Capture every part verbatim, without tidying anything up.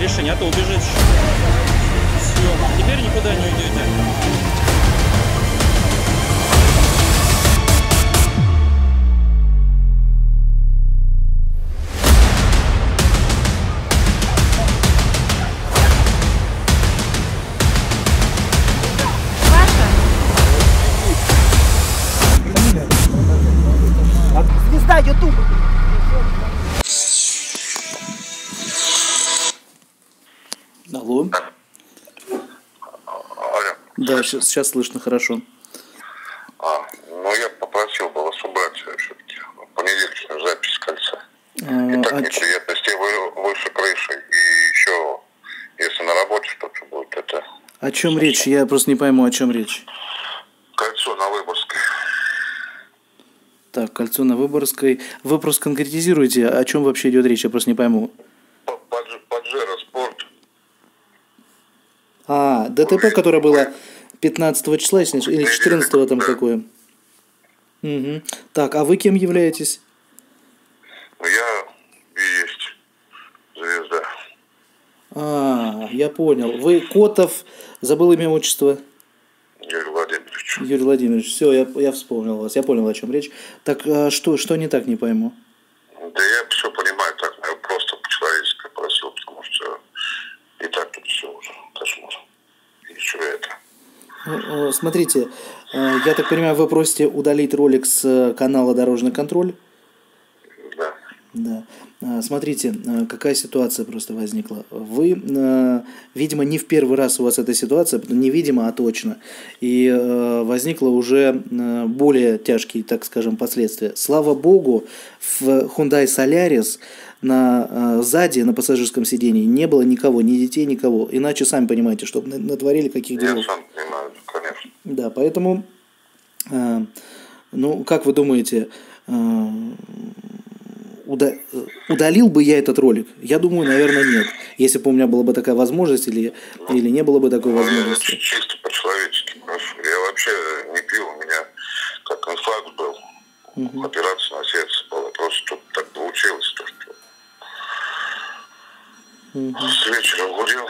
решение, а то убежит. Все, теперь никуда не уйдете. Звезда Ютуб. Алло. Алло. Да, сейчас, сейчас слышно хорошо. А, ну я попросил бы вас убрать все-таки понедельничную запись кольца. А, И так а неприятностей вы, выше крыши. И еще, если на работе что-то будет, это... О чем речь? Я просто не пойму, о чем речь. Кольцо на Выборгской. Так, кольцо на Выборгской. Вы просто конкретизируете, о чем вообще идет речь, я просто не пойму. Паджеро Спорт. А, ДТП, которое было пятнадцатого числа, если не- или четырнадцатого там какое? Угу. Так, а вы кем являетесь? Я и есть звезда. А, я понял. Вы Котов, забыл имя, отчество. Юрий Владимирович. Юрий Владимирович, все, я, я вспомнил вас, я понял, о чем речь. Так, а что, что не так, не пойму? Да я все понимаю, так, я просто по-человечески просил, потому что и так тут все уже кошмар. Еще это. Ну, э, Смотрите, э, я так понимаю, вы просите удалить ролик с э, канала «Дорожный контроль». Да. Да. А, Смотрите, э, какая ситуация просто возникла. Вы, э, видимо, не в первый раз у вас эта ситуация, не видимо, а точно. И э, возникло уже э, более тяжкие, так скажем, последствия. Слава богу, в Hyundai Solaris на, э, сзади, на пассажирском сидении, не было никого, ни детей, никого. Иначе, сами понимаете, чтобы на- натворили каких Я делов. сам понимаю, конечно. Да, поэтому, э, ну, как вы думаете, э, уда- э, удалил бы я этот ролик? Я думаю, наверное, нет. Если бы у меня была бы такая возможность или, или не было бы такой Ну, я возможности. чисто по-человечески прошу. Я вообще не пил, у меня как инфаркт был. Мгм. Операция на сердце была. Просто тут так получилось, то, что Мгм. с вечера гурил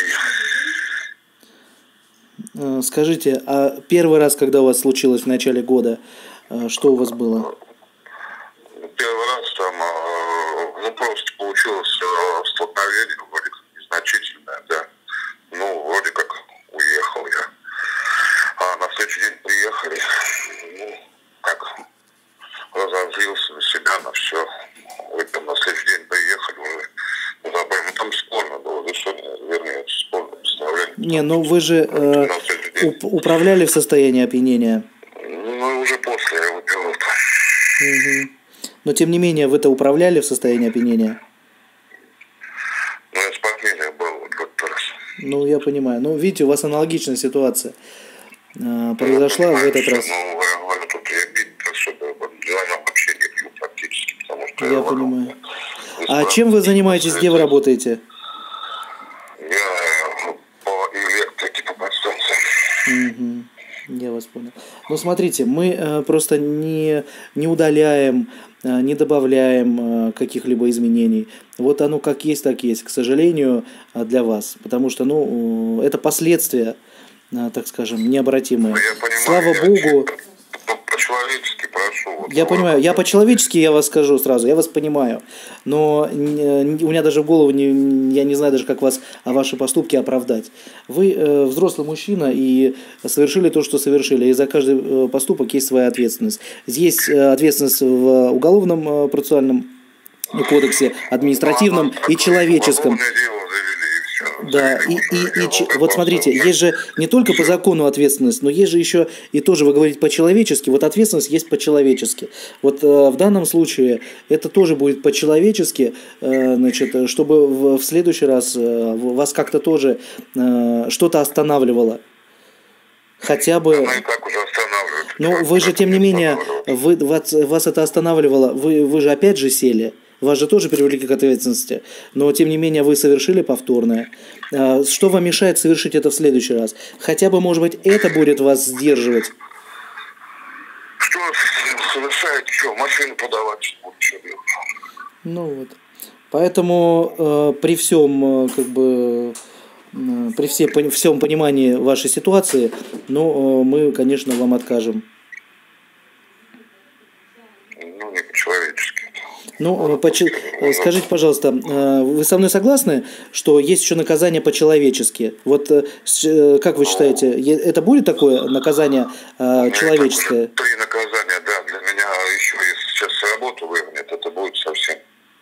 и Э, Скажите, а первый раз, когда у вас случилось в начале года, э, что у вас было? первый раз там, э, ну, просто получилось э, столкновение, вроде как незначительное, да. Ну, вроде как уехал я. А на следующий день приехали, ну, как разозлился на себя, на все. Вы там на следующий день приехали уже. Ну, забыли. Ну, там спорно было решение, вернее, это спорное постановление. Не, ну вы же э, На следующий день. уп- управляли в состоянии опьянения. Ну, уже после я выпил это. Мгм. Но тем не менее, вы-то управляли в состоянии опьянения. Ну, я с похмелья был вот в этот раз. Ну, я понимаю. Ну, видите, у вас аналогичная ситуация э, произошла Я в понимаю, этот что, раз. Ну, я говорю, тут я пить особо желания вообще не пью практически, потому что Я говорю, понимаю. ну, А чем вы занимаетесь, где вы работаете? Я по электрике, по подстанции. Мгм. Я вас понял. Ну, смотрите, мы э, просто не, не удаляем, э, не добавляем э, каких-либо изменений. Вот оно как есть, так есть, к сожалению, э, для вас. Потому что, ну, э, это последствия, э, так скажем, необратимые. Ну, я понимаю, Слава я богу. чисто по- По-человечески прошу. Вот Я вы- понимаю, я по-человечески я вас скажу сразу, я вас понимаю, но не- не- у меня даже в голову, не, я не знаю даже, как вас, а ваши поступки оправдать. Вы э, взрослый мужчина и совершили то, что совершили, и за каждый э, поступок есть своя ответственность. Есть э, ответственность в уголовном э, процессуальном кодексе, административном Ну, и человеческом. уголовное дело завели, и всё. Да, Завели и, уже и, и дело, че- уже вот смотрите, просто. есть же не только по закону ответственность, но есть же еще, и тоже вы говорите по-человечески, вот ответственность есть по-человечески. Вот э, в данном случае это тоже будет по-человечески, э, значит, чтобы в, в следующий раз э, вас как-то тоже э, что-то останавливало. Хотя бы... Ну и так уже останавливают. Ну, вы же, тем не менее, вы, вас, вас это останавливало, вы, вы же опять же сели. Вас же тоже привлекли к ответственности, но тем не менее вы совершили повторное. А, Что вам мешает совершить это в следующий раз? Хотя бы, может быть, это будет вас сдерживать. Что совершает, что, машину подавать, что делать? Ну вот. Поэтому э, при всем, э, как бы, э, при все, по, всем понимании вашей ситуации, ну, э, мы, конечно, вам откажем. Ну, не по-человечески. Ну, по, скажите, пожалуйста, э, вы со мной согласны, что есть еще наказание по-человечески? Вот э, как вы считаете, это будет такое наказание э, человеческое? Три наказания, да. Для меня еще, если сейчас с работы выгонят, это будет совсем.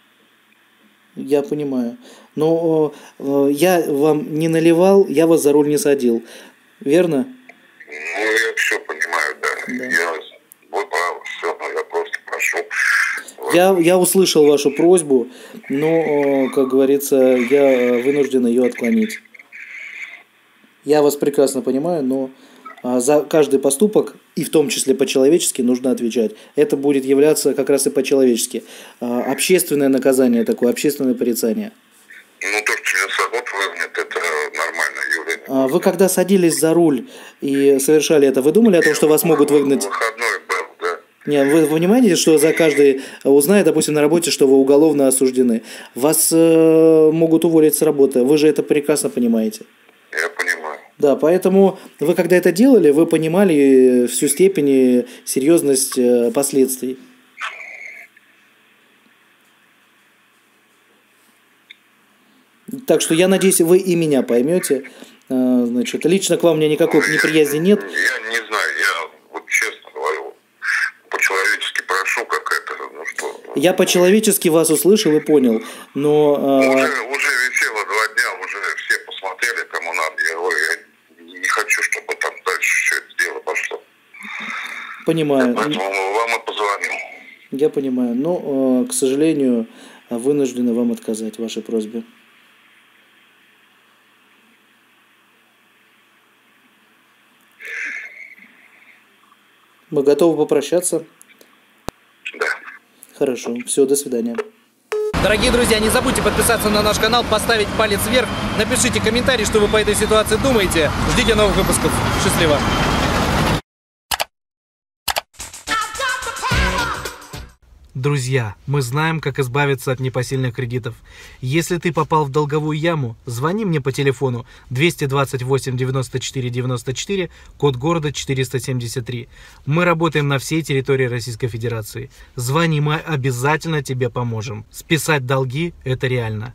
Я понимаю. Но э, я вам не наливал, я вас за руль не садил. Верно? Ну, я все понимаю, да. да. Я, вы правы, все, но я просто прошу. Я, я услышал вашу просьбу, но, как говорится, я вынужден ее отклонить. Я вас прекрасно понимаю, но за каждый поступок, и в том числе по-человечески, нужно отвечать. Это будет являться как раз и по-человечески. Общественное наказание такое, общественное порицание. Ну, то, что меня с работы выгонят, это нормальное явление. Вы когда садились за руль и совершали это, вы думали о том, что вас могут выгнать? Выходной был, да. Не, вы понимаете, что за каждый узнает, допустим, на работе, что вы уголовно осуждены. Вас э, могут уволить с работы. Вы же это прекрасно понимаете. Я понимаю. Да, поэтому вы, когда это делали, вы понимали всю степень и серьезность э, последствий. Так что я надеюсь, вы и меня поймете. Э, значит, лично к вам у меня никакой неприязни нет. Я не знаю, я вот честно говорю, по-человечески прошу, как это, ну что... Я по-человечески вас услышал и понял, но... Э... Уже, уже висело два дня, уже все посмотрели, кому надо. Я говорю, я не хочу, чтобы там дальше все это дело пошло. Понимаю. Поэтому вам и позвонил. Я понимаю, но, э, к сожалению, вынуждены вам отказать в вашей просьбе. Мы готовы попрощаться? Да. Хорошо. Все, до свидания. Дорогие друзья, не забудьте подписаться на наш канал, поставить палец вверх, напишите комментарий, что вы по этой ситуации думаете. Ждите новых выпусков. Счастливо. Друзья, мы знаем, как избавиться от непосильных кредитов. Если ты попал в долговую яму, звони мне по телефону двести двадцать восемь девяносто четыре девяносто четыре, код города четыреста семьдесят три. Мы работаем на всей территории Российской Федерации. Звони, мы обязательно тебе поможем. Списать долги – это реально.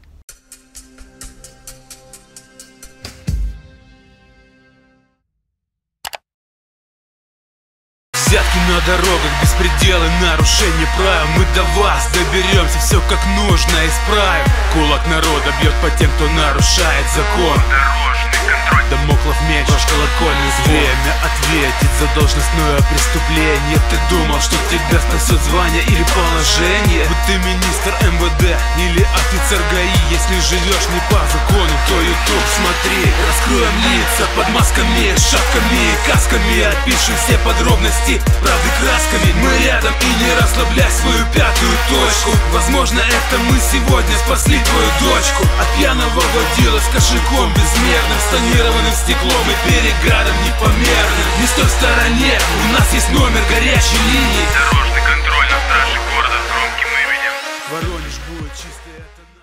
Взятки на дорогах, беспределы, нарушение правил. Мы до вас доберемся, все как нужно исправим. Кулак народа бьет по тем, кто нарушает закон. Дорожный контроль, дамоклов меч, ваш колокольный звон. Время ответить за должностное преступление. Ты думал, что тебя спасет звание или положение? Вот ты министр эм вэ дэ или офицер ГАИ. Если живешь не по закону, то ютуб смотри. Раскроем лица под масками, шапками и касками. Опишем все подробности правды красками. Мы рядом, и не расслабляй свою пятую точку. Возможно, это мы сегодня спасли твою дочку от пьяного водила с кошельком безмерным, с тонированным стеклом и переградом непомерным. Не стой в стороне, у нас есть номер горячей линии. Дорожный контроль на страже города с громким именем. Воронеж будет чистый, это...